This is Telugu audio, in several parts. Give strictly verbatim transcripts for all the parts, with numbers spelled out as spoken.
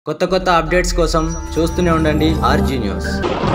కొత్త కొత్త అప్డేట్స్ కోసం చూస్తూనే ఉండండి ఆర్జీ న్యూస్.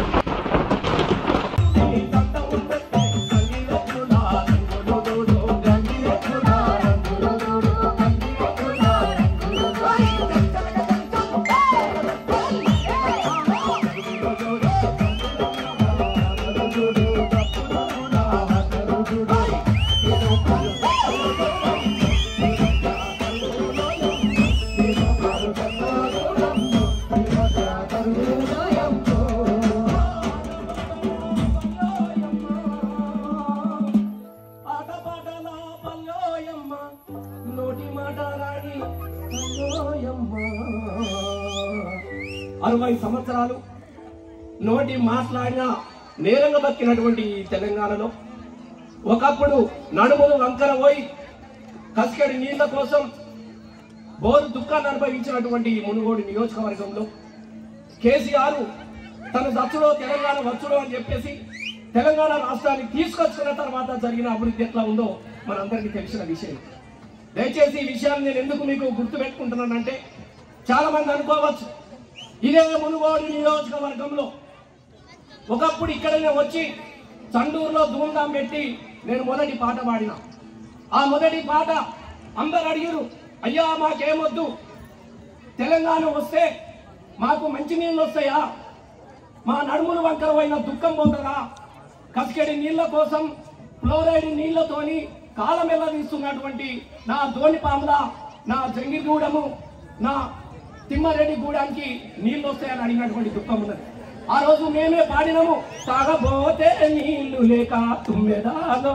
అరవై సంవత్సరాలు నోటి మాట్లాడిన నేరంగా బతికినటువంటి ఈ తెలంగాణలో ఒకప్పుడు నడుములు వంకర పోయి కసికడి నీళ్ల కోసం బోరు దుఃఖాన్ని అనుభవించినటువంటి ఈ మునుగోడు నియోజకవర్గంలో కేసీఆర్ తన దచ్చులో తెలంగాణ వచ్చుడో అని చెప్పేసి తెలంగాణ రాష్ట్రాన్ని తీసుకొచ్చిన తర్వాత జరిగిన అభివృద్ధి ఎట్లా ఉందో మనందరికీ తెలిసిన విషయం. దయచేసి ఈ విషయాన్ని నేను ఎందుకు మీకు గుర్తు పెట్టుకుంటున్నానంటే, చాలా మంది అనుకోవచ్చు ఇదే మునుగోడు నియోజకవర్గంలో ఒకప్పుడు ఇక్కడనే వచ్చి చండూరులో ధూమ్ధాం పెట్టి నేను మొదటి పాట పాడిన. ఆ మొదటి పాట అందరు అడిగారు, అయ్యా మాకేమొద్దు, తెలంగాణ వస్తే మాకు మంచినీళ్ళు వస్తాయా, మా నడుములు వంకరమైన దుఃఖం పోతుందా, కసికెడి నీళ్ల కోసం ఫ్లోరైడ్ నీళ్లతోని కాలం తీస్తున్నటువంటి నా ధోనిపాముల, నా జంగిగూడెము, నా తిమ్మారెడ్డి గూడానికి నీళ్ళు వస్తాయని అడిగినటువంటి దుఃఖం ఉన్నది. ఆ రోజు మేమే పాడినాము, తాగబోతే నీళ్లు లేక తుమ్మెదాలో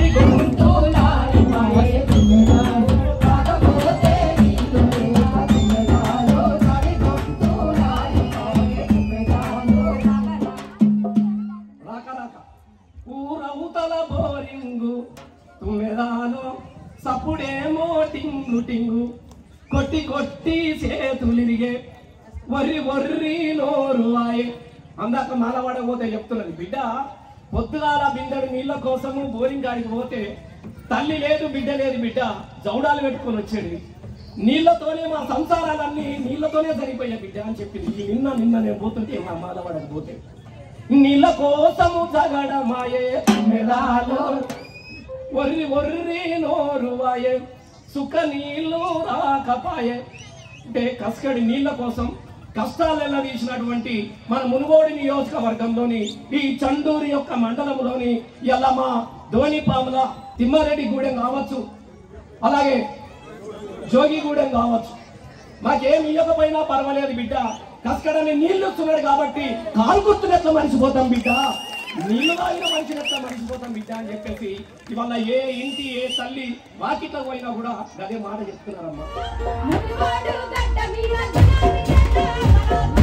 ఊరవుతల బోరింగు తుమ్మెదాలో సప్పుడేమో టింగు టింగు కొట్టి కొట్టి చేతులిరిగే వర్రి వర్రి నోరు వాయే. అందాక మాలవాడకపోతే చెప్తున్నది, బిడ్డ పొద్దుగాల బిందెడు నీళ్ళ కోసము బోరింగ్ గాడికి పోతే తల్లి లేదు బిడ్డ లేదు, బిడ్డ జౌడాలు పెట్టుకొని వచ్చేది, నీళ్లతోనే మా సంసారాలన్నీ నీళ్లతోనే సరిపోయా బిడ్డ అని చెప్పింది. నిన్న నిన్న నేను పోతుంటే మా మాలవాడకు పోతే నీళ్ళ కోసము జగడమాయే మెదాలో వర్రి వర్రి నోరు వాయే సుఖ నీళ్లు రాకపాయే. అంటే కసికడి నీళ్ల కోసం కష్టాలు తీసినటువంటి మన మునుగోడు నియోజకవర్గంలోని ఈ చండూరు యొక్క మండలంలోని ఎల్లమ్మ, ధోనిపాముల, తిమ్మారెడ్డి గూడెం కావచ్చు, అలాగే జోగిగూడెం కావచ్చు, మాకేం ఇవ్వకపోయినా పర్వాలేదు బిడ్డ, కసికడని నీళ్లు వస్తున్నాడు కాబట్టి కాలు గుర్తునెట్లా మరిచిపోతాం బిడ్డ, నీళ్లు తాగిన మనిషినట్లా మరిచిపోతాం బిడ్డ అని చెప్పేసి ఇవాళ ఏ ఇంటి ఏ తల్లి వాకిట్లో పోయినా కూడా అదే మాట చెప్తున్నారమ్మా.